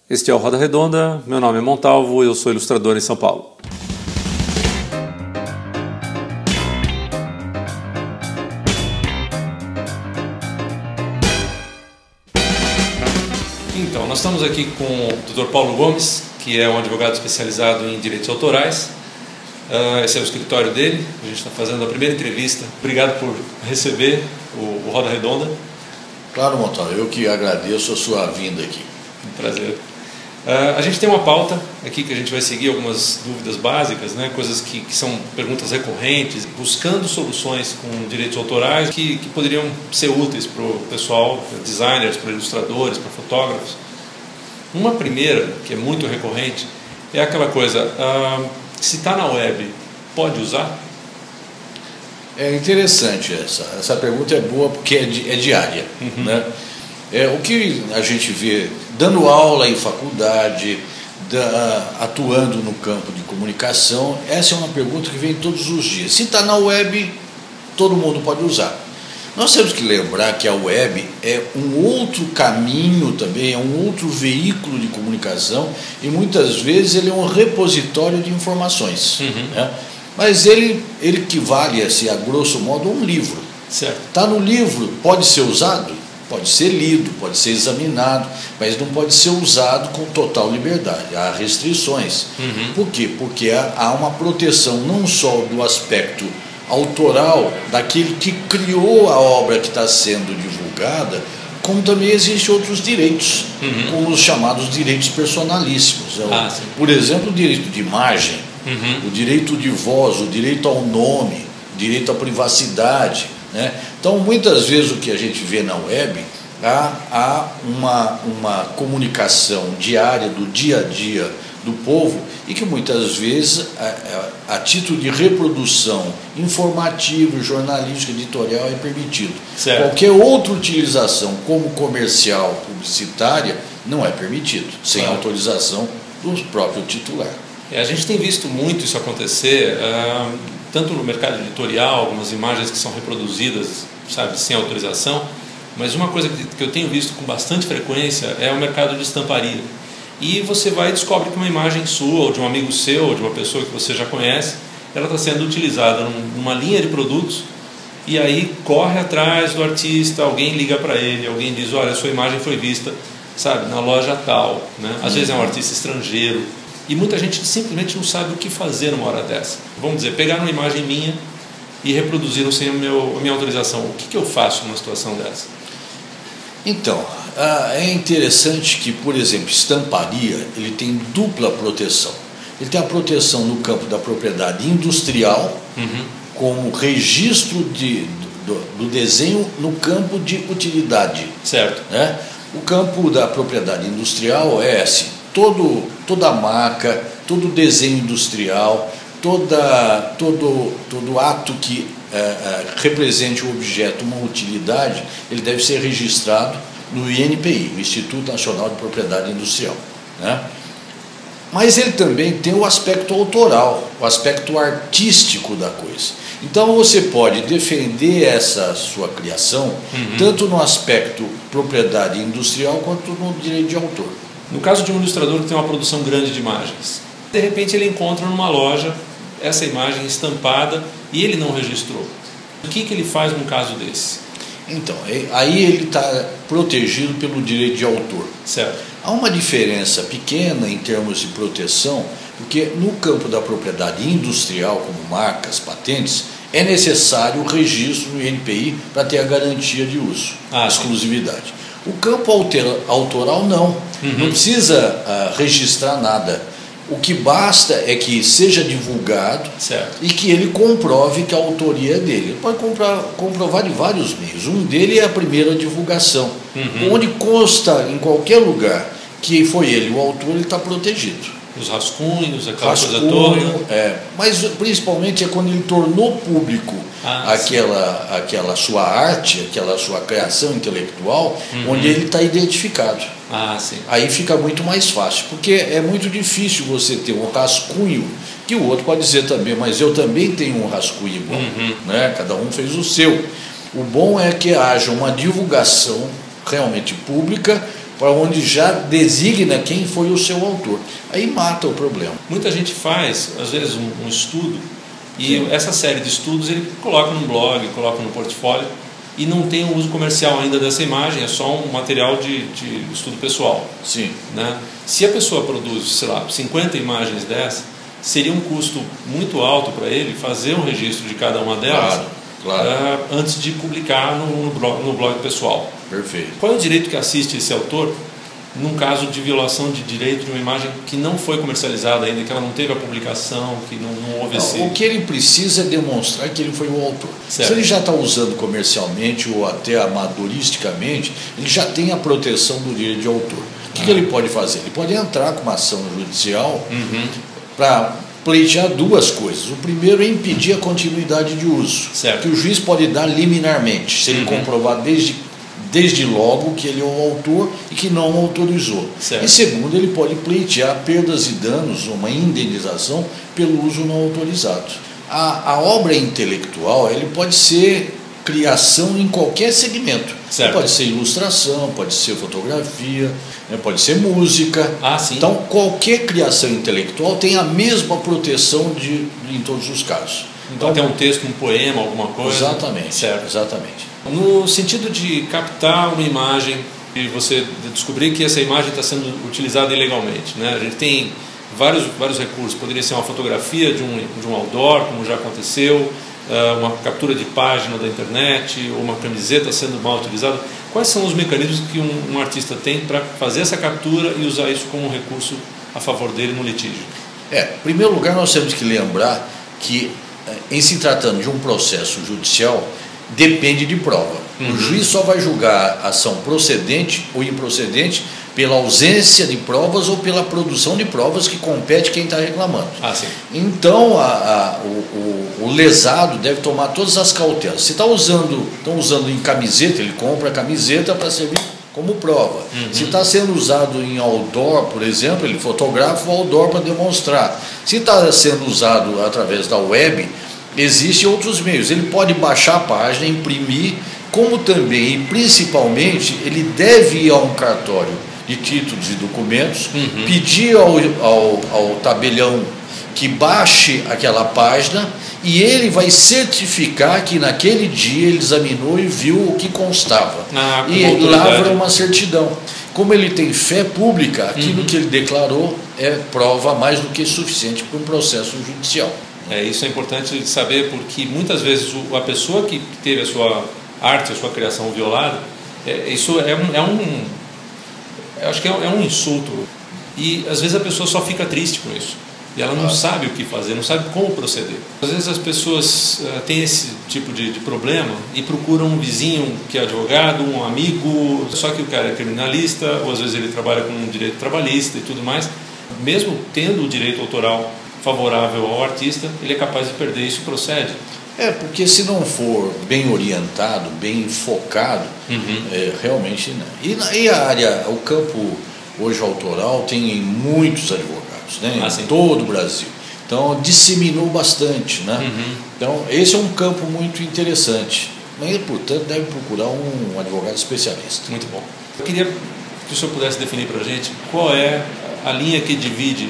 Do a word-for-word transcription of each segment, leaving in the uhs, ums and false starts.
Este é o Roda Redonda, meu nome é Montalvo e eu sou ilustrador em São Paulo. Então, nós estamos aqui com o doutor Paulo Gomes, que é um advogado especializado em direitos autorais. Uh, esse é o escritório dele, a gente está fazendo a primeira entrevista. Obrigado por receber o, o Roda Redonda. Claro, Montalvo, eu que agradeço a sua vinda aqui. Um prazer. Uh, a gente tem uma pauta aqui que a gente vai seguir algumas dúvidas básicas, né? Coisas que, que são perguntas recorrentes, buscando soluções com direitos autorais que, que poderiam ser úteis para o pessoal, para designers, para ilustradores, para fotógrafos. Uma primeira, que é muito recorrente, é aquela coisa, uh, se está na web, pode usar? É interessante essa, essa pergunta, é boa porque é, di, é diária, uhum. né? É, o que a gente vê dando aula em faculdade, da, atuando no campo de comunicação, essa é uma pergunta que vem todos os dias. Se está na web, todo mundo pode usar. Nós temos que lembrar que a web é um outro caminho também, é um outro veículo de comunicação e muitas vezes ele é um repositório de informações. Uhum. né? Mas ele, ele equivale-se, a grosso modo, a um livro. Está no livro, pode ser usado? Pode ser lido, pode ser examinado, mas não pode ser usado com total liberdade. Há restrições. Uhum. Por quê? Porque há, há uma proteção não só do aspecto autoral, daquele que criou a obra que está sendo divulgada, como também existem outros direitos, uhum. como os chamados direitos personalíssimos. Ah, Por exemplo, o direito de imagem, uhum. o direito de voz, o direito ao nome, o direito à privacidade. Né? Então, muitas vezes o que a gente vê na web, há, há uma, uma comunicação diária do dia a dia do povo e que muitas vezes, a, a, a título de reprodução informativa, jornalística, editorial é permitido. Certo. Qualquer outra utilização, como comercial, publicitária, não é permitido, sem claro. autorização do próprio titular. É, a gente tem visto muito isso acontecer, uh, tanto no mercado editorial, algumas imagens que são reproduzidas, sabe, sem autorização, mas uma coisa que, que eu tenho visto com bastante frequência é o mercado de estamparia. E você vai e descobre que uma imagem sua, ou de um amigo seu, ou de uma pessoa que você já conhece, ela está sendo utilizada numa linha de produtos, e aí corre atrás do artista, alguém liga para ele, alguém diz, olha, a sua imagem foi vista, sabe, na loja tal, né? Às vezes é um artista estrangeiro, e muita gente simplesmente não sabe o que fazer numa hora dessa. Vamos dizer, pegaram uma imagem minha e reproduziram sem a, meu, a minha autorização. O que, que eu faço numa situação dessa? Então, é interessante que, por exemplo, estamparia, ele tem dupla proteção. Ele tem a proteção no campo da propriedade industrial, uhum. como registro de, do, do desenho no campo de utilidade. Certo. Né? O campo da propriedade industrial é assim, todo, toda a marca, todo o desenho industrial, toda, todo, todo ato que é, é, represente o objeto, uma utilidade, ele deve ser registrado no I N P I, o Instituto Nacional de Propriedade Industrial. Né? Mas ele também tem o aspecto autoral, o aspecto artístico da coisa. Então você pode defender essa sua criação, uhum. tanto no aspecto propriedade industrial quanto no direito de autor. No caso de um ilustrador que tem uma produção grande de imagens, de repente ele encontra numa loja essa imagem estampada e ele não registrou. O que, que ele faz num caso desse? Então, aí ele está protegido pelo direito de autor. Certo. Há uma diferença pequena em termos de proteção, porque no campo da propriedade industrial, como marcas, patentes, é necessário o registro no I N P I para ter a garantia de uso, ah, exclusividade. Sim. O campo autoral não, uhum. não precisa uh, registrar nada. O que basta é que seja divulgado certo. E que ele comprove que a autoria é dele. Ele pode comprar, comprovar de vários meios. Um dele é a primeira divulgação, uhum. onde consta em qualquer lugar que foi ele o autor, ele está protegido. Os rascunhos, aquela Rascunho, coisa toda. É, mas principalmente é quando ele tornou público ah, aquela, aquela sua arte, aquela sua criação intelectual, uhum. onde ele está identificado. Ah, sim. Aí fica muito mais fácil, porque é muito difícil você ter um rascunho, que o outro pode dizer também, mas eu também tenho um rascunho igual, uhum. né? Cada um fez o seu. O bom é que haja uma divulgação realmente pública, para onde já designa quem foi o seu autor. Aí mata o problema. Muita gente faz, às vezes, um, um estudo, e Sim. essa série de estudos ele coloca no blog, coloca no portfólio, e não tem um uso comercial ainda dessa imagem, é só um material de, de estudo pessoal. Sim. Né? Se a pessoa produz, sei lá, cinquenta imagens dessas, seria um custo muito alto para ele fazer um registro de cada uma delas, claro, claro. Uh, antes de publicar no, no, blog, no blog pessoal. Perfeito. Qual é o direito que assiste esse autor num caso de violação de direito de uma imagem que não foi comercializada ainda, que ela não teve a publicação, que não, não houve esse... Não, o que ele precisa é demonstrar que ele foi o autor. Certo. Se ele já está usando comercialmente ou até amadoristicamente, ele já tem a proteção do direito de autor. O que, ah. que ele pode fazer? Ele pode entrar com uma ação judicial uhum. para pleitear duas coisas. O primeiro é impedir a continuidade de uso, certo. que o juiz pode dar liminarmente, se ele uhum. comprovar desde desde logo que ele é o autor e que não autorizou. Certo. E segundo, ele pode pleitear perdas e danos, uma indenização pelo uso não autorizado. A, a obra intelectual, ele pode ser criação em qualquer segmento. Pode ser ilustração, pode ser fotografia, né, pode ser música. Ah, sim. Então, qualquer criação intelectual tem a mesma proteção de, de, em todos os casos. Então, tem um texto, um poema, alguma coisa? Exatamente. Certo. Exatamente. No sentido de captar uma imagem e você descobrir que essa imagem está sendo utilizada ilegalmente, né? A gente tem vários, vários recursos. Poderia ser uma fotografia de um, de um outdoor, como já aconteceu, uma captura de página da internet, ou uma camiseta sendo mal utilizada. Quais são os mecanismos que um, um artista tem para fazer essa captura e usar isso como um recurso a favor dele no litígio? É, em primeiro lugar, nós temos que lembrar que, em se tratando de um processo judicial, depende de prova. Uhum. O juiz só vai julgar a ação procedente ou improcedente pela ausência de provas ou pela produção de provas que compete quem está reclamando. Ah, sim. Então, a, a, o, o, o lesado deve tomar todas as cautelas. Se está usando, estão usando em camiseta, ele compra a camiseta para servir como prova. Uhum. Se está sendo usado em outdoor, por exemplo, ele fotografa o outdoor para demonstrar. Se está sendo usado através da web, existem outros meios. Ele pode baixar a página, imprimir, como também e principalmente ele deve ir a um cartório de títulos e documentos, uhum. pedir ao, ao, ao tabelião que baixe aquela página e ele vai certificar que naquele dia ele examinou e viu o que constava. Ah, e lavra uma certidão. Como ele tem fé pública, aquilo uhum. que ele declarou é prova mais do que suficiente para um processo judicial. É, isso é importante saber, porque muitas vezes a pessoa que teve a sua arte, a sua criação violada, é, isso é um, é um eu acho que é um, é um insulto, e às vezes a pessoa só fica triste com isso e ela não ah. sabe o que fazer, não sabe como proceder. Às vezes as pessoas uh, têm esse tipo de, de problema e procuram um vizinho que é advogado, um amigo, só que o cara é criminalista, ou às vezes ele trabalha com direito trabalhista e tudo mais. Mesmo tendo o direito autoral favorável ao artista, ele é capaz de perder. Isso procede? É, porque se não for bem orientado, bem focado, uhum. é, realmente não. E, na, e a área, o campo hoje autoral tem muitos advogados, né, ah, em todo o Brasil. Então disseminou bastante, né? Uhum. Então esse é um campo muito interessante. Mas, portanto, deve procurar um advogado especialista. Muito bom. Eu queria que o senhor pudesse definir para a gente qual é a linha que divide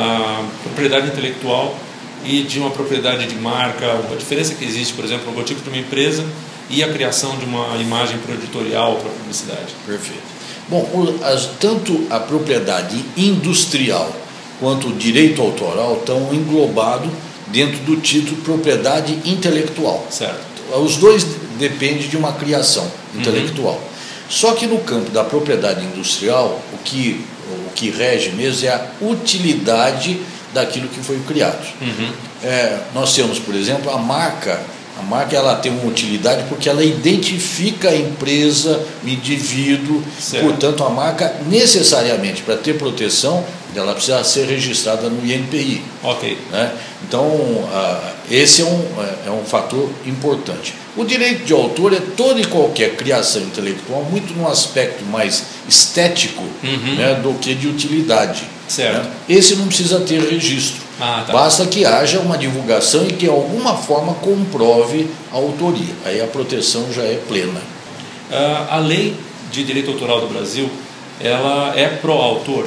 a propriedade intelectual e de uma propriedade de marca, a diferença que existe, por exemplo, o logotipo de uma empresa e a criação de uma imagem para o editorial, para a publicidade. Perfeito. Bom, as, tanto a propriedade industrial quanto o direito autoral estão englobados dentro do título propriedade intelectual. Certo. Os dois dependem de uma criação intelectual. Uhum. Só que no campo da propriedade industrial, o que, o que rege mesmo é a utilidade daquilo que foi criado. Uhum. É, nós temos, por exemplo, a marca. A marca ela tem uma utilidade porque ela identifica a empresa, o indivíduo. Certo. Portanto, a marca necessariamente, para ter proteção, ela precisa ser registrada no I N P I. Ok. Né? Então, uh, esse é um, é um fator importante. O direito de autor é toda e qualquer criação intelectual muito num aspecto mais estético, uhum. né, do que de utilidade. Certo. Né? Esse não precisa ter registro. Ah, tá. Basta que haja uma divulgação e que de alguma forma comprove a autoria. Aí a proteção já é plena. Uh, a lei de direito autoral do Brasil ela é pró-autor?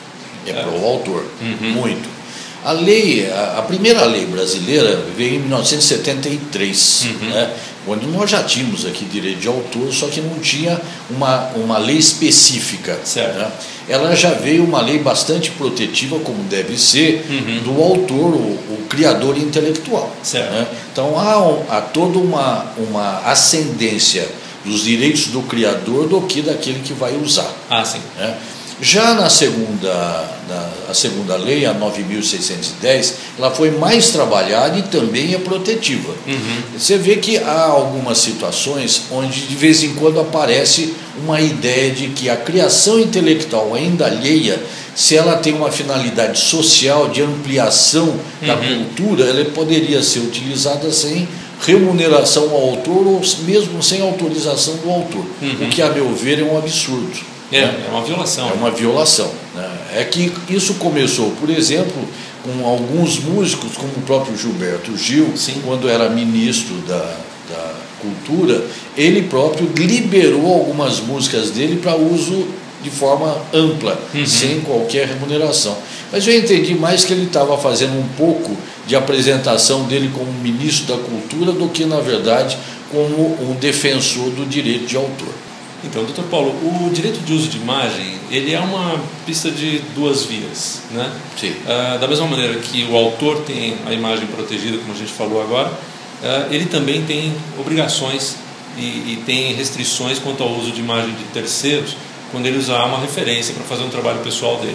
É pró-autor, uhum. muito. A lei, a, a primeira lei brasileira veio em mil novecentos e setenta e três, uhum. né, onde nós já tínhamos aqui direito de autor, só que não tinha uma, uma lei específica. Certo. Né? Ela já veio uma lei bastante protetiva, como deve ser, uhum. do autor, o, o criador intelectual. Certo. Né? Então há, há toda uma, uma ascendência dos direitos do criador do que daquele que vai usar. Ah, sim. Né? Já na segunda, na, a segunda lei, a nove mil seiscentos e dez, ela foi mais trabalhada e também é protetiva. Uhum. Você vê que há algumas situações onde de vez em quando aparece uma ideia de que a criação intelectual ainda alheia, se ela tem uma finalidade social de ampliação uhum. da cultura, ela poderia ser utilizada sem remuneração ao autor ou mesmo sem autorização do autor, uhum. o que a meu ver é um absurdo. É, é uma violação. É uma violação. Né? É que isso começou, por exemplo, com alguns músicos, como o próprio Gilberto Gil, Sim. quando era ministro da, da Cultura, ele próprio liberou algumas músicas dele para uso de forma ampla, uhum. sem qualquer remuneração. Mas eu entendi mais que ele estava fazendo um pouco de apresentação dele como ministro da Cultura do que, na verdade, como um defensor do direito de autor. Então, doutor Paulo, o direito de uso de imagem, ele é uma pista de duas vias, né? Sim. Ah, da mesma maneira que o autor tem a imagem protegida, como a gente falou agora, ah, ele também tem obrigações e, e tem restrições quanto ao uso de imagem de terceiros, quando ele usar uma referência para fazer um trabalho pessoal dele.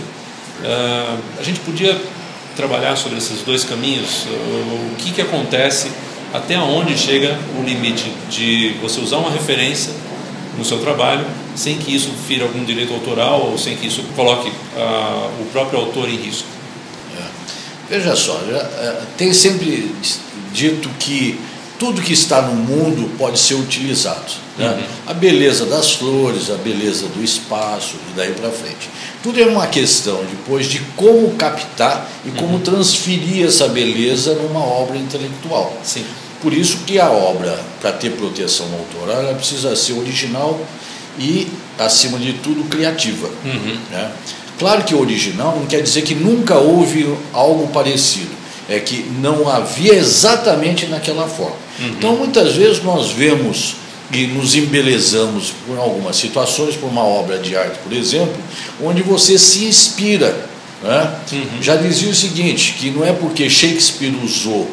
Ah, a gente podia trabalhar sobre esses dois caminhos, o que, que acontece, até onde chega o limite de você usar uma referência no seu trabalho, sem que isso fira algum direito autoral ou sem que isso coloque uh, o próprio autor em risco. É. Veja só, já, é, tem sempre dito que tudo que está no mundo pode ser utilizado. Né? Uhum. A beleza das flores, a beleza do espaço e daí para frente. Tudo é uma questão depois de como captar e como uhum. transferir essa beleza numa obra intelectual. Sim. Por isso que a obra, para ter proteção autoral, ela precisa ser original e, acima de tudo, criativa. Uhum. Né? Claro que original não quer dizer que nunca houve algo parecido. É que não havia exatamente naquela forma. Uhum. Então, muitas vezes nós vemos e nos embelezamos por algumas situações, por uma obra de arte, por exemplo, onde você se inspira. Né? Uhum. Já dizia o seguinte, que não é porque Shakespeare usou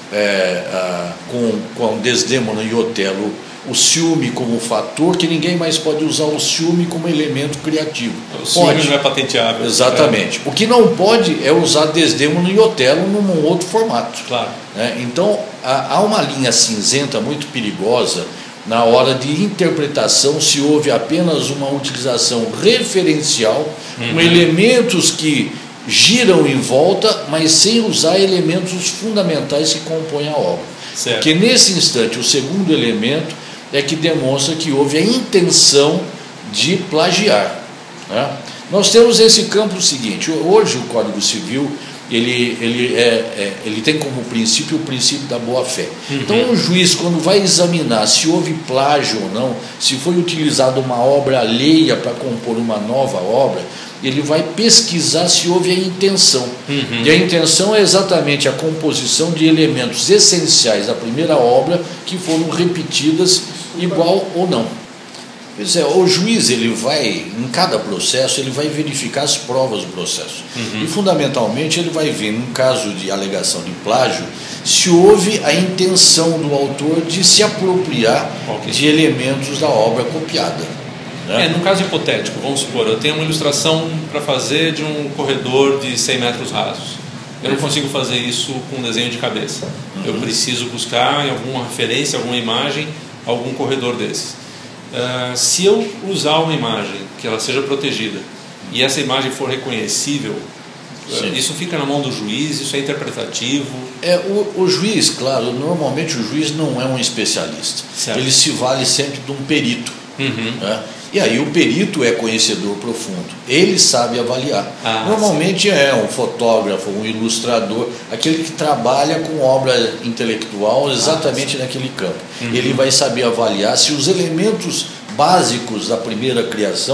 É, ah, com, com Desdémona e Otelo o ciúme como fator, que ninguém mais pode usar o ciúme como elemento criativo. O ciúme pode. Não é patenteável. Exatamente. É. O que não pode é usar Desdémona e Otelo num outro formato. Claro. Né? Então há, há uma linha cinzenta muito perigosa na hora de interpretação, se houve apenas uma utilização referencial, uhum. com elementos que giram em volta, mas sem usar elementos fundamentais que compõem a obra. Certo. Porque nesse instante o segundo elemento é que demonstra que houve a intenção de plagiar. Né? Nós temos esse campo o seguinte, hoje o Código Civil ele, ele, é, é, ele tem como princípio o princípio da boa-fé. Uhum. Então o juiz, quando vai examinar se houve plágio ou não, se foi utilizada uma obra alheia para compor uma nova obra, ele vai pesquisar se houve a intenção. Uhum. E a intenção é exatamente a composição de elementos essenciais da primeira obra que foram repetidas igual ou não. Pois é, o juiz, ele vai, em cada processo, ele vai verificar as provas do processo. Uhum. E, fundamentalmente, ele vai ver, num caso de alegação de plágio, se houve a intenção do autor de se apropriar okay. de elementos da obra copiada. É, num caso hipotético, vamos supor, eu tenho uma ilustração para fazer de um corredor de cem metros rasos. Eu não consigo fazer isso com um desenho de cabeça. Uhum. Eu preciso buscar em alguma referência, alguma imagem, algum corredor desses. Uh, se eu usar uma imagem que ela seja protegida e essa imagem for reconhecível, uh, isso fica na mão do juiz, isso é interpretativo. É, o, o juiz, claro, normalmente o juiz não é um especialista. Certo. Ele se vale sempre de um perito. Uhum. Né? E aí o perito é conhecedor profundo, ele sabe avaliar. Ah, Normalmente sim. é um fotógrafo, um ilustrador, aquele que trabalha com obra intelectual exatamente ah, naquele campo. Uhum. Ele vai saber avaliar se os elementos básicos da primeira criação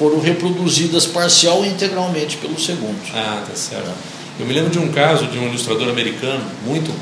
foram reproduzidas parcial ou integralmente pelo segundo. Ah, tá certo. É. Eu me lembro de um caso de um ilustrador americano muito,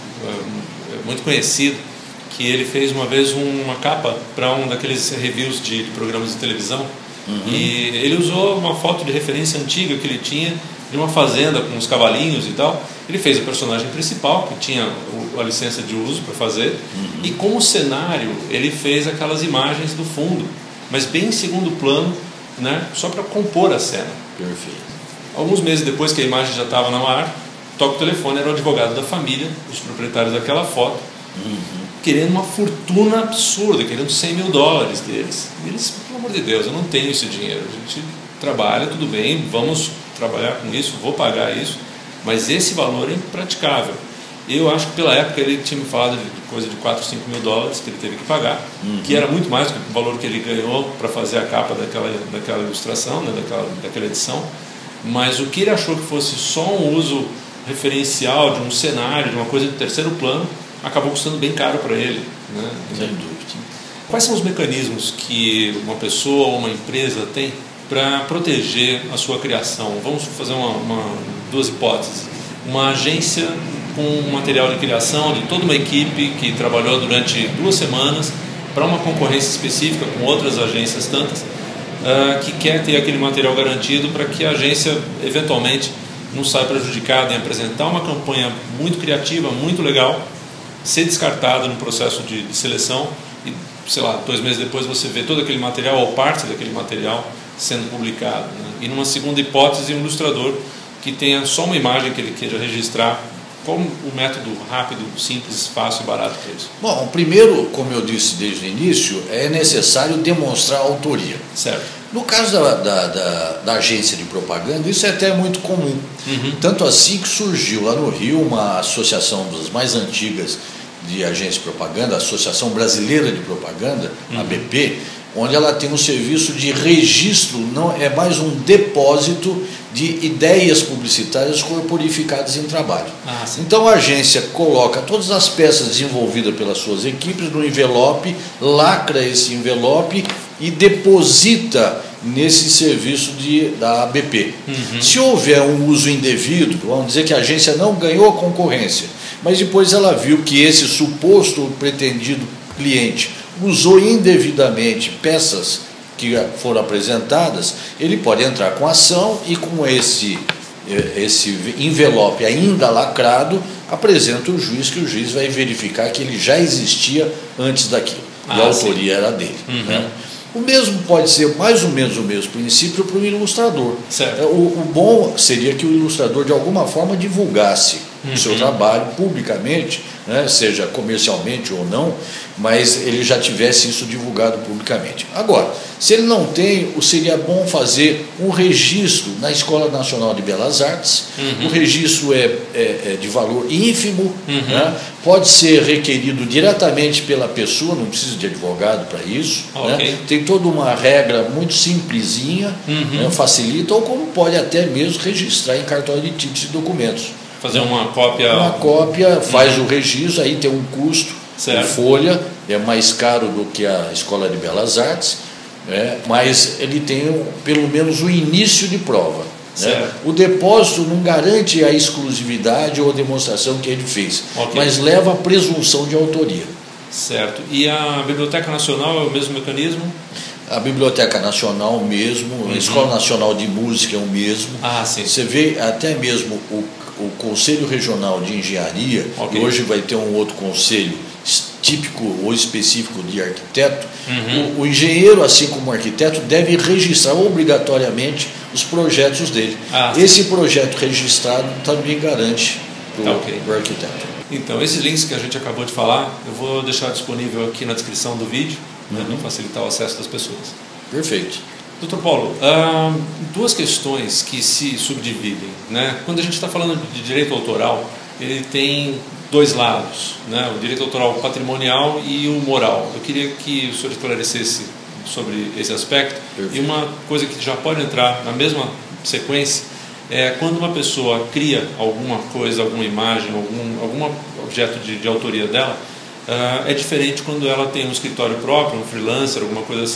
muito conhecido, que ele fez uma vez uma capa para um daqueles reviews de, de programas de televisão. Uhum. E ele usou uma foto de referência antiga que ele tinha de uma fazenda com uns cavalinhos e tal. Ele fez o personagem principal, que tinha a licença de uso para fazer, uhum. e como cenário ele fez aquelas imagens do fundo, mas bem em segundo plano, né, só para compor a cena. Perfeito. Alguns meses depois que a imagem já estava no ar, toca o telefone, era o advogado da família, os proprietários daquela foto, uhum. querendo uma fortuna absurda, querendo cem mil dólares deles. E eles, pelo amor de Deus, eu não tenho esse dinheiro, a gente trabalha, tudo bem, vamos trabalhar com isso, vou pagar isso, mas esse valor é impraticável. Eu acho que pela época ele tinha me falado de coisa de quatro, cinco mil dólares que ele teve que pagar, uhum. que era muito mais do que o valor que ele ganhou para fazer a capa daquela, daquela ilustração, né, daquela, daquela edição. Mas o que ele achou que fosse só um uso referencial de um cenário, de uma coisa de terceiro plano, acabou custando bem caro para ele, né? Sem dúvida. Quais são os mecanismos que uma pessoa ou uma empresa tem para proteger a sua criação? Vamos fazer uma, uma, duas hipóteses. Uma agência com material de criação de toda uma equipe que trabalhou durante duas semanas para uma concorrência específica com outras agências tantas, uh, que quer ter aquele material garantido para que a agência eventualmente não saia prejudicada em apresentar uma campanha muito criativa, muito legal, ser descartada no processo de, de seleção e, sei lá, dois meses depois você vê todo aquele material ou parte daquele material sendo publicado, né? E numa segunda hipótese, um ilustrador que tenha só uma imagem que ele queira registrar. Qual o método rápido, simples, fácil e barato para isso? Bom, primeiro, como eu disse desde o início, é necessário demonstrar a autoria. Certo. No caso da, da, da, da agência de propaganda, isso é até muito comum. Uhum. Tanto assim que surgiu lá no Rio uma associação das mais antigas de agência de propaganda, a Associação Brasileira de Propaganda, uhum. a A B P, onde ela tem um serviço de registro, não é mais um depósito de ideias publicitárias corporificadas em trabalho. Ah, então a agência coloca todas as peças desenvolvidas pelas suas equipes no envelope, lacra esse envelope e deposita nesse serviço de, da A B P. Uhum. Se houver um uso indevido, vamos dizer que a agência não ganhou a concorrência, mas depois ela viu que esse suposto pretendido cliente usou indevidamente peças que foram apresentadas, ele pode entrar com ação e com esse, esse envelope ainda lacrado, apresenta o juiz, que o juiz vai verificar que ele já existia antes daquilo, ah, e a autoria sim. era dele. Uhum. Né? O mesmo pode ser mais ou menos o mesmo princípio para o ilustrador. Certo. O, o bom seria que o ilustrador de alguma forma divulgasse uhum. o seu trabalho publicamente, né, seja comercialmente ou não, mas ele já tivesse isso divulgado publicamente. Agora, se ele não tem, seria bom fazer um registro na Escola Nacional de Belas Artes. Uhum. O registro é, é, é de valor ínfimo, uhum. né, pode ser requerido diretamente pela pessoa, não precisa de advogado para isso. Okay. Né, tem toda uma regra muito simplesinha, uhum. né, facilita, ou como pode até mesmo registrar em cartório de títulos e documentos. Fazer uma cópia... Uma cópia, faz uhum. o registro, aí tem um custo, certo. folha, é mais caro do que a Escola de Belas Artes, né, mas ele tem pelo menos o início de prova. Né? O depósito não garante a exclusividade ou a demonstração que ele fez, okay. mas leva a presunção de autoria. Certo. E a Biblioteca Nacional é o mesmo mecanismo? A Biblioteca Nacional mesmo, uhum. a Escola Nacional de Música é o mesmo. Ah, sim. Você vê até mesmo o, o Conselho Regional de Engenharia, okay. que hoje vai ter um outro conselho típico ou específico de arquiteto, uhum. o, o engenheiro, assim como o arquiteto, deve registrar obrigatoriamente os projetos dele. Ah, Esse projeto registrado também garante para o okay. arquiteto. Então, esses links que a gente acabou de falar, eu vou deixar disponível aqui na descrição do vídeo, uhum. né, para facilitar o acesso das pessoas. Perfeito. doutor Paulo, uh, duas questões que se subdividem. Né? Quando a gente está falando de direito autoral, ele tem dois lados, né? O direito autoral patrimonial e o moral. Eu queria que o senhor esclarecesse sobre esse aspecto. Perfeito. E uma coisa que já pode entrar na mesma sequência é quando uma pessoa cria alguma coisa, alguma imagem, algum, algum objeto de, de autoria dela, uh, é diferente quando ela tem um escritório próprio, um freelancer, alguma coisa assim,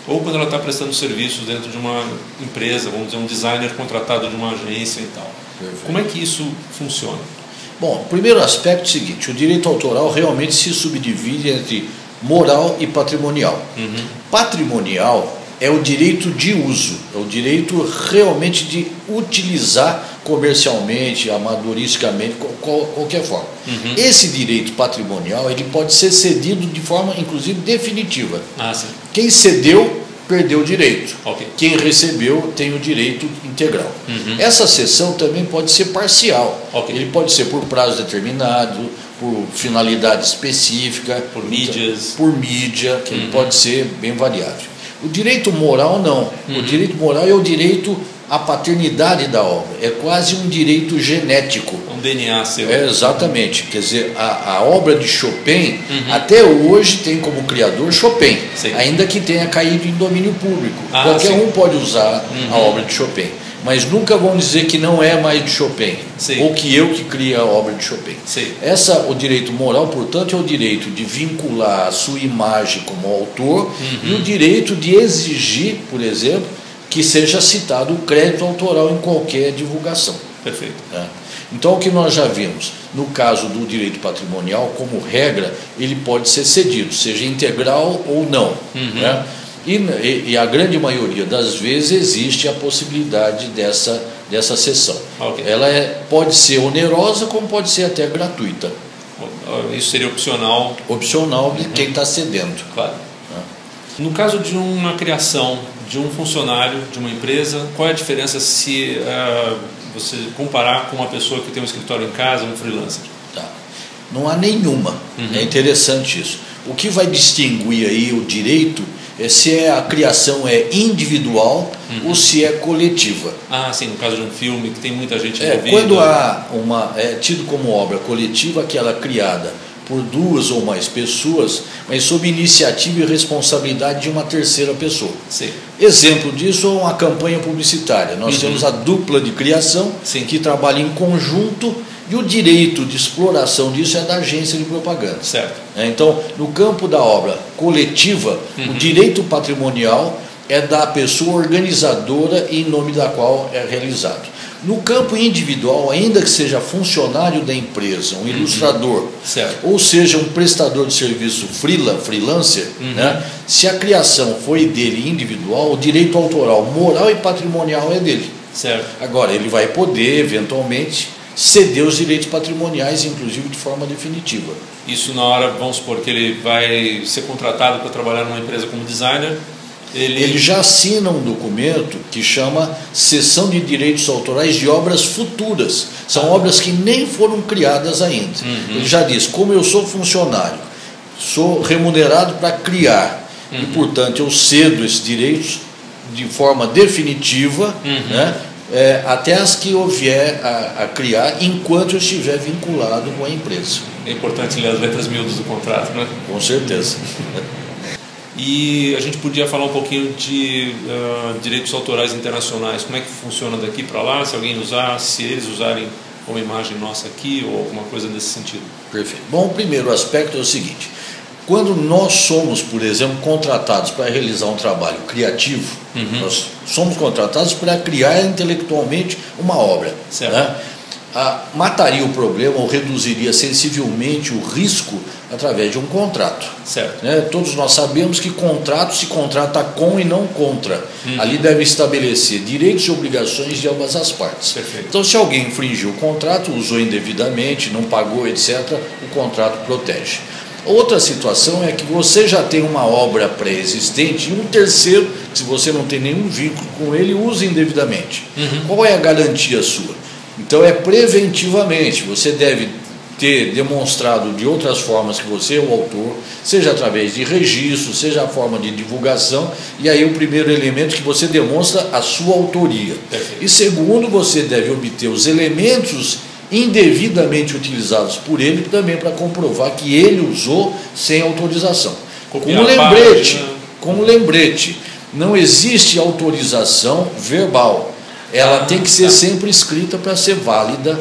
ou quando ela está prestando serviços dentro de uma empresa, vamos dizer, um designer contratado de uma agência e tal. Perfeito. Como é que isso funciona? Bom, o primeiro aspecto é o seguinte: o direito autoral realmente se subdivide entre moral e patrimonial. Uhum. Patrimonial é o direito de uso, é o direito realmente de utilizar comercialmente, amadoristicamente, qual, qualquer forma. Uhum. Esse direito patrimonial ele pode ser cedido de forma, inclusive, definitiva. Ah, sim. Quem cedeu, perdeu o direito. Okay. Quem recebeu, tem o direito integral. Uhum. Essa cessão também pode ser parcial. Okay. Ele pode ser por prazo determinado, por finalidade específica, por mídias. Por mídia, que uhum. ele pode ser bem variável. O direito moral não. Uhum. O direito moral é o direito à paternidade da obra. É quase um direito genético. Um D N A seu. É, exatamente. Quer dizer, a, a obra de Chopin, uhum. até hoje tem como criador Chopin, sim. ainda que tenha caído em domínio público. Ah, Qualquer sim. um pode usar uhum. a obra de Chopin. Mas nunca vão dizer que não é mais de Chopin, sim. ou que eu que crio a obra de Chopin. Sim. Essa, o direito moral, portanto, é o direito de vincular a sua imagem como autor uhum. e o direito de exigir, por exemplo, que seja citado o crédito autoral em qualquer divulgação. Perfeito. É. Então, o que nós já vimos, no caso do direito patrimonial, como regra, ele pode ser cedido, seja integral ou não. Uhum. Né? E, e a grande maioria das vezes existe a possibilidade dessa, dessa cessão. Okay. Ela é, pode ser onerosa, como pode ser até gratuita. Isso seria opcional? Opcional de uhum. quem está cedendo. Claro. É. No caso de uma criação de um funcionário de uma empresa, qual é a diferença se uh, você comparar com uma pessoa que tem um escritório em casa, um freelancer? Tá. Não há nenhuma. Uhum. É interessante isso. O que vai distinguir aí o direito é se é a criação é individual uhum. ou se é coletiva. Ah, sim, no caso de um filme que tem muita gente envolvida. É, quando há uma, é tido como obra coletiva aquela criada por duas ou mais pessoas, mas sob iniciativa e responsabilidade de uma terceira pessoa. Sim. Exemplo disso é uma campanha publicitária. Nós uhum. temos a dupla de criação, sim. que trabalha em conjunto, e o direito de exploração disso é da agência de propaganda. Certo. É, então, no campo da obra coletiva, uhum. o direito patrimonial é da pessoa organizadora em nome da qual é realizado. No campo individual, ainda que seja funcionário da empresa, um ilustrador, uhum. certo. ou seja, um prestador de serviço freela, freelancer, uhum. né, se a criação foi dele individual, o direito autoral, moral e patrimonial é dele. Certo. Agora, ele vai poder, eventualmente, ceder os direitos patrimoniais, inclusive de forma definitiva. Isso na hora, vamos supor que ele vai ser contratado para trabalhar numa empresa como designer. Ele... ele já assina um documento que chama cessão de direitos autorais de obras futuras. São ah. obras que nem foram criadas ainda. Uhum. Ele já diz, como eu sou funcionário, sou remunerado para criar, uhum. e portanto eu cedo esses direitos de forma definitiva, uhum. né, é, até as que eu vier a, a criar, enquanto eu estiver vinculado com a empresa. É importante ler as letras miúdas do contrato, né? Com certeza. E a gente podia falar um pouquinho de uh, direitos autorais internacionais. Como é que funciona daqui para lá? Se alguém usar, se eles usarem uma imagem nossa aqui ou alguma coisa nesse sentido. Perfeito. Bom, o primeiro aspecto é o seguinte. Quando nós somos, por exemplo, contratados para realizar um trabalho criativo, uhum. nós somos contratados para criar intelectualmente uma obra. Certo. Né? Ah, mataria o problema ou reduziria sensivelmente o risco através de um contrato. Certo. Né? Todos nós sabemos que contrato se contrata com e não contra. Uhum. Ali deve estabelecer direitos e obrigações de ambas as partes. Perfeito. Então, se alguém infringiu o contrato, usou indevidamente, não pagou, etcétera, o contrato protege. Outra situação é que você já tem uma obra pré-existente e um terceiro, se você não tem nenhum vínculo com ele, usa indevidamente. Uhum. Qual é a garantia sua? Então é preventivamente, você deve ter demonstrado de outras formas que você é o autor, seja através de registro, seja a forma de divulgação, e aí o primeiro elemento que você demonstra a sua autoria. Perfeito. E segundo, você deve obter os elementos indevidamente utilizados por ele também para comprovar que ele usou sem autorização. Copiar com um lembrete, com um lembrete, não existe autorização verbal. Ela ah, tem que ser tá. sempre escrita para ser válida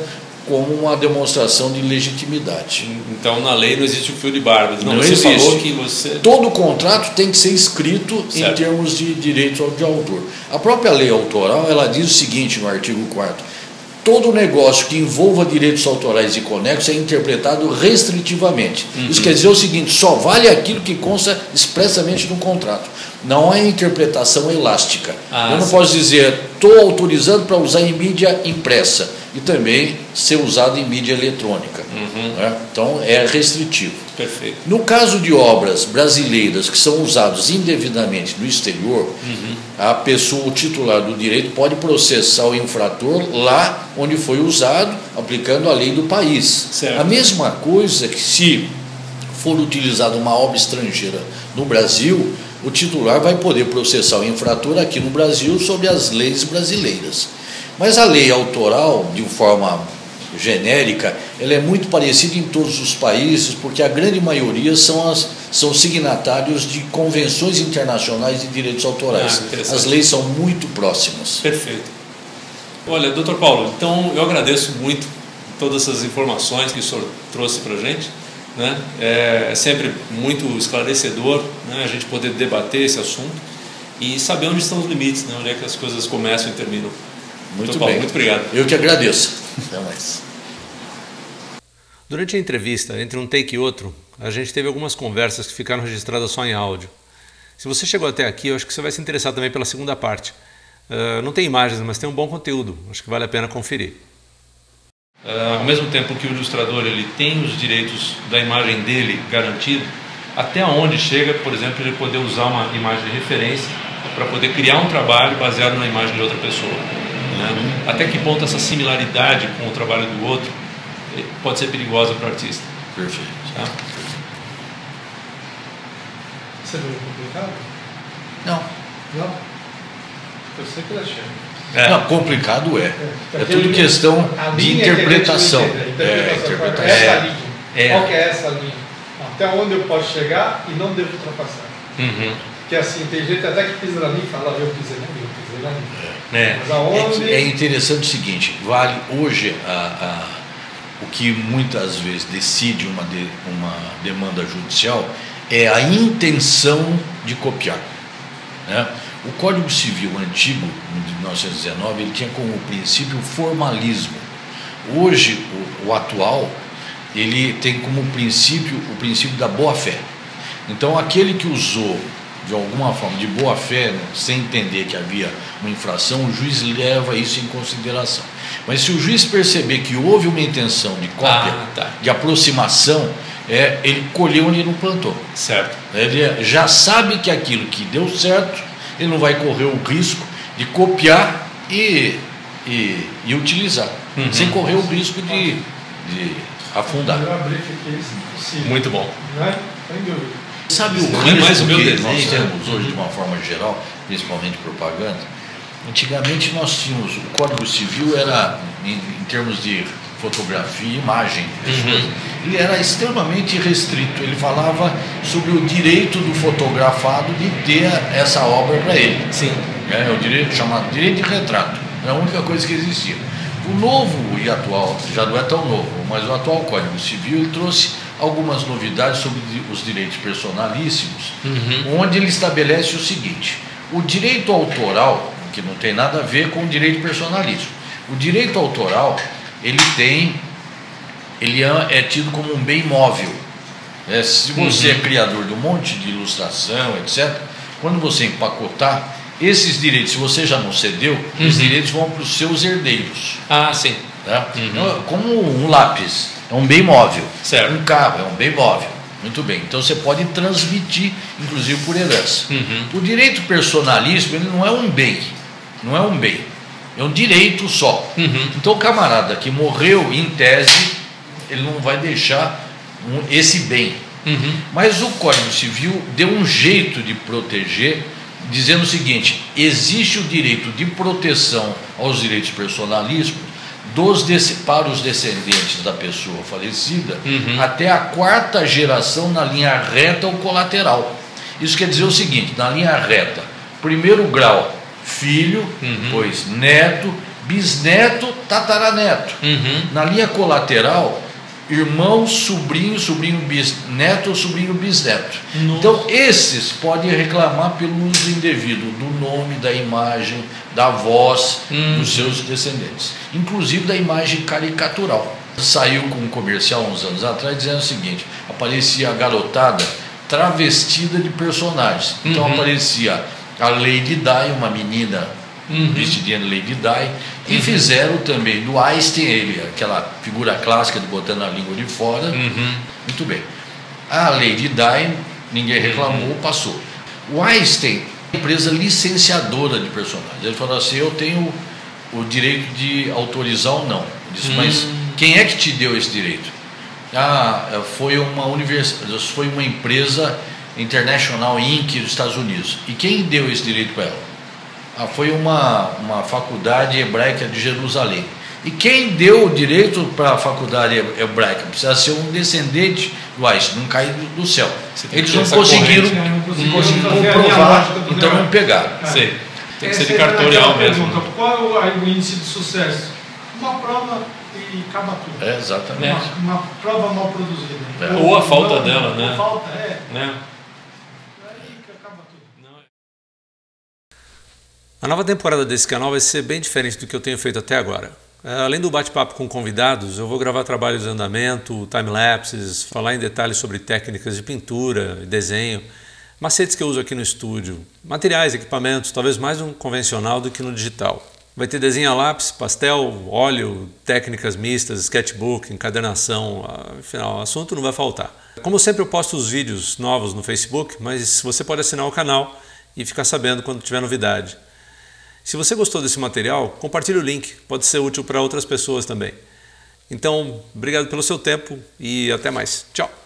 como uma demonstração de legitimidade. Então, na lei não existe o fio de barba. Não, Não você existe. falou que você... Todo contrato tem que ser escrito Certo. em termos de direito de autor. A própria lei autoral, ela diz o seguinte no artigo quarto: todo negócio que envolva direitos autorais e conexos é interpretado restritivamente. Uhum. Isso quer dizer o seguinte: só vale aquilo que consta expressamente no contrato. Não há interpretação elástica. Ah, Eu não sim. posso dizer, estou autorizando para usar em mídia impressa e também ser usado em mídia eletrônica. Uhum. Né? Então, é restritivo. Perfeito. No caso de obras brasileiras que são usadas indevidamente no exterior, uhum. a pessoa, o titular do direito, pode processar o infrator lá onde foi usado, aplicando a lei do país. Certo. A mesma coisa que se for utilizada uma obra estrangeira no Brasil, o titular vai poder processar o infrator aqui no Brasil sobre as leis brasileiras. Mas a lei autoral, de forma genérica, ela é muito parecida em todos os países, porque a grande maioria são, as, são signatários de convenções internacionais de direitos autorais. Ah, as leis são muito próximas. Perfeito. Olha, doutor Paulo, então eu agradeço muito todas essas informações que o senhor trouxe para a gente. Né? É sempre muito esclarecedor, né, a gente poder debater esse assunto e saber onde estão os limites, né, onde é que as coisas começam e terminam. Muito Paulo, bem. Muito obrigado. Eu que agradeço. Até mais. Durante a entrevista, entre um take e outro, a gente teve algumas conversas que ficaram registradas só em áudio. Se você chegou até aqui, eu acho que você vai se interessar também pela segunda parte. Uh, não tem imagens, mas tem um bom conteúdo. Acho que vale a pena conferir. Uh, ao mesmo tempo que o ilustrador ele tem os direitos da imagem dele garantido, até onde chega, por exemplo, ele poder usar uma imagem de referência para poder criar um trabalho baseado na imagem de outra pessoa. Né? Até que ponto essa similaridade com o trabalho do outro pode ser perigosa para o artista. Perfeito. Tá? Você viu complicado? Não. Não? Eu sei que ela chama. É. Não, complicado é. É, é tudo questão de interpretação. Que é, interpretação. Essa linha. É. Qual que é essa linha? Até onde eu posso chegar e não devo ultrapassar. Uhum. Porque assim, tem gente até que pisa na linha e fala, eu pisei na linha, eu pisei na linha. É. Mas aonde... é, é interessante o seguinte, vale hoje a, a, o que muitas vezes decide uma, de, uma demanda judicial é a intenção de copiar. Né? O Código Civil antigo, de mil novecentos e dezenove, ele tinha como princípio o formalismo. Hoje, o, o atual, ele tem como princípio o princípio da boa-fé. Então, aquele que usou, de alguma forma, de boa-fé, sem entender que havia uma infração, o juiz leva isso em consideração. Mas se o juiz perceber que houve uma intenção de cópia, ah, tá. de aproximação, é, ele colheu onde ele não plantou. Certo. Ele já sabe que aquilo que deu certo, ele não vai correr o risco de copiar e, e, e utilizar, uhum. sem correr o risco de, de afundar. Muito bom. Não é? Sem dúvida. Sabe o não é mais o meu que desenho, nós temos né? hoje de uma forma geral, principalmente propaganda? Antigamente nós tínhamos, o Código Civil era, em, em termos de fotografia e imagem, uhum. ele era extremamente restrito. Ele falava sobre o direito do fotografado de ter essa obra para ele. Sim. É o direito chamado direito de retrato. Era a única coisa que existia. O novo e atual, já não é tão novo, mas o atual Código Civil ele trouxe algumas novidades sobre os direitos personalíssimos, uhum. onde ele estabelece o seguinte: o direito autoral, que não tem nada a ver com o direito personalíssimo, o direito autoral ele tem, ele é tido como um bem móvel. É, se você uhum. é criador de um monte de ilustração, etcétera, quando você empacotar esses direitos, se você já não cedeu, uhum. os direitos vão para os seus herdeiros. Ah, sim. Tá? Uhum. Então, como um lápis é um bem móvel, certo. um carro é um bem móvel. Muito bem, então você pode transmitir, inclusive por herança. Uhum. O direito personalíssimo ele não é um bem, não é um bem, é um direito só. Uhum. Então o camarada que morreu, em tese, ele não vai deixar um, esse bem. Uhum. Mas o Código Civil deu um jeito de proteger, dizendo o seguinte: existe o direito de proteção aos direitos personalíssimos dos, para os descendentes da pessoa falecida, uhum. até a quarta geração na linha reta ou colateral. Isso quer dizer o seguinte: na linha reta, primeiro grau, filho, uhum. depois neto, bisneto, tataraneto. Uhum. Na linha colateral, irmão, sobrinho, sobrinho bisneto, sobrinho bisneto. Nossa. Então esses podem reclamar pelo uso indevido do nome, da imagem, da voz uhum. dos seus descendentes, inclusive da imagem caricatural. Saiu com um comercial uns anos atrás dizendo o seguinte: aparecia a garotada travestida de personagens. Então uhum. aparecia a Lady Di, uma menina uhum. vestidinha de Lady Di, e uhum. fizeram também do Einstein, ele, aquela figura clássica de botando a língua de fora. Uhum. Muito bem. A Lady Di, ninguém reclamou, uhum. passou. O Einstein, empresa licenciadora de personagens, ele falou assim: eu tenho o direito de autorizar ou não. Eu disse, uhum. mas quem é que te deu esse direito? Ah, foi uma universidade, foi uma empresa International Incorporated dos Estados Unidos. E quem deu esse direito para ela? Ah, foi uma, uma faculdade hebraica de Jerusalém. E quem deu o direito para a faculdade hebraica? Precisa ser um descendente do Einstein, não cair do, do céu. Eles não conseguiram, corrente, não conseguiram conseguiram fazer comprovar, então não pegaram. É. Sei. Tem que ser de Essa cartorial é mesmo. Pergunta, qual é o índice de sucesso? Uma prova e acaba tudo. É, exatamente. Uma, uma prova mal produzida. É. Ou a falta não, dela, né? A falta, é. Né? Aí que acaba tudo. A nova temporada desse canal vai ser bem diferente do que eu tenho feito até agora. Além do bate-papo com convidados, eu vou gravar trabalhos de andamento, time-lapses, falar em detalhes sobre técnicas de pintura e desenho, macetes que eu uso aqui no estúdio, materiais, equipamentos, talvez mais um convencional do que no digital. Vai ter desenho a lápis, pastel, óleo, técnicas mistas, sketchbook, encadernação, afinal, o assunto não vai faltar. Como sempre, eu posto os vídeos novos no Facebook, mas você pode assinar o canal e ficar sabendo quando tiver novidade. Se você gostou desse material, compartilhe o link, pode ser útil para outras pessoas também. Então, obrigado pelo seu tempo e até mais. Tchau!